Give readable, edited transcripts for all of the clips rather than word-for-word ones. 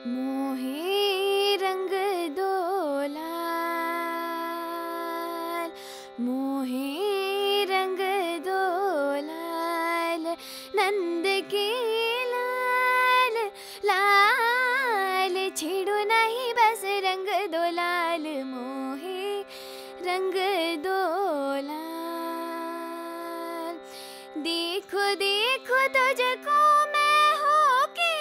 मोहे रंग दो लाल, मोहे रंग दो लाल, नंद के लाल लाल, छेड़ो नहीं बस रंग दो लाल, मोहे रंग दो लाल। देखो देखो तुझको मैं हो के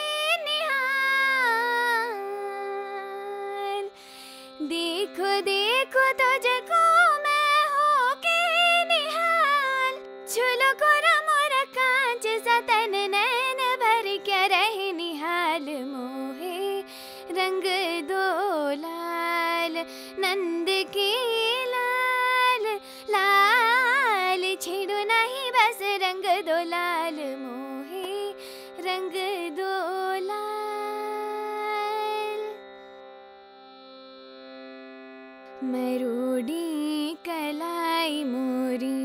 निहाल, देखो देखो तुझको मैं हो के निहाल, छुलो कोरा मोरा कांच सा तन नैन भर क्या रहे निहाल, मोहे रंग दो लाल, नंद के लाल लाल, छेड़ो नहीं बस रंग दो लाल, मोहे रंग दो लाल। मरोड़ी कलाई मोरी,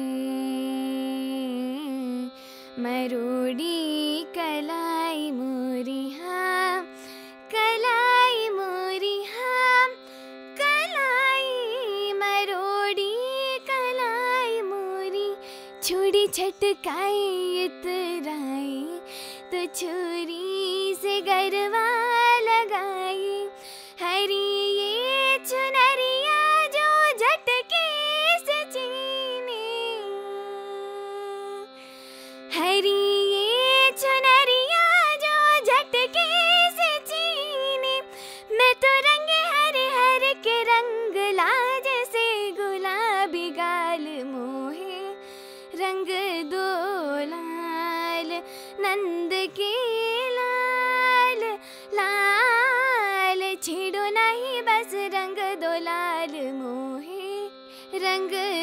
मरोड़ी कलाई मोरी, हाँ कलाई मोरी, हाँ कलाई, मरोड़ी कलाई मोरी, छोड़ी छटकाई उतराई तो छुरी से गरवा लगाई, हरी ये चुनरिया जो झटके से चीने, हरी ये चुनरिया जो झटके से चीने, मैं तो रंगे हरे हरे के रंग लाज से गुलाबी गाल, मोहे रंग दो लाल, नंद के लाल लाल, छेड़ो नहीं बस रंग दो लाल, मोहे रंग